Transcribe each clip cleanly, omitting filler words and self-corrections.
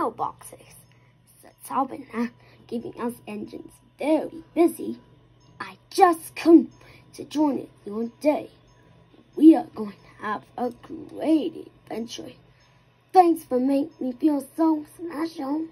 mailboxes. That's how been keeping us engines very busy. I just come to join it your day. We are going to have a great adventure. Thanks for making me feel so special.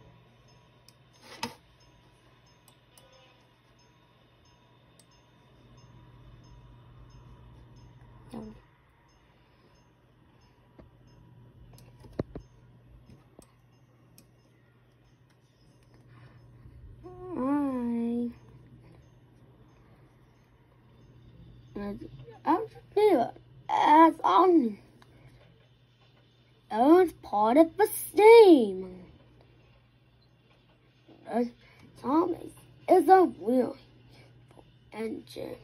As part of the steam. Thomas is a really engine.